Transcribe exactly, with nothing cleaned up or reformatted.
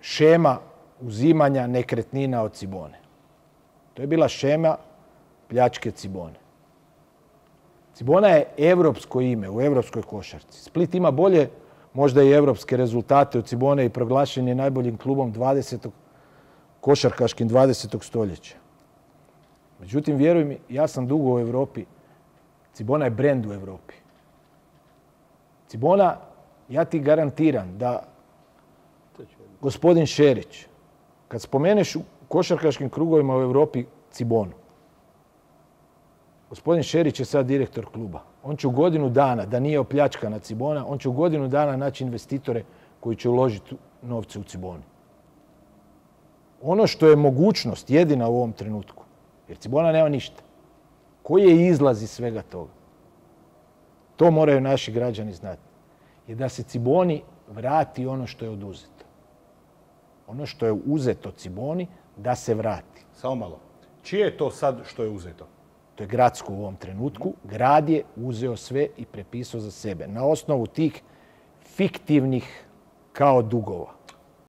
šema uzimanja nekretnina od Cibone. To je bila šema pljačke Cibone. Cibona je evropsko ime u evropskoj košarci. Split ima bolje možda i evropske rezultate od Cibone i proglašen je najboljim klubom dvadesetog košarkaškim dvadesetog stoljeća. Međutim, vjeruj mi, ja sam dugo u Europi. Cibona je brend u Europi. Cibona, ja ti garantiram da gospodin Šerić, kad spomeneš u košarkaškim krugovima u Europi Cibonu, gospodin Šerić je sad direktor kluba. On će u godinu dana, da nije opljačkana Cibona, on će u godinu dana naći investitore koji će uložiti novce u Cibonu. Ono što je mogućnost jedina u ovom trenutku, jer Cibona nema ništa, koji je izlaz iz svega toga? To moraju naši građani znati. Je da se Ciboni vrati ono što je oduzeto. Ono što je uzeto Ciboni, da se vrati. Samo malo. Čije je to sad što je uzeto? To je gradsko u ovom trenutku. Grad je uzeo sve i prepisao za sebe. Na osnovu tih fiktivnih kao dugova.